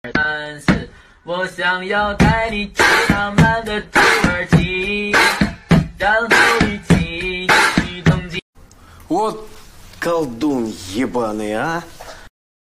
三四，我想要带你去浪漫的土耳其，然后一起去东京。 Вот колдун ебаный, а!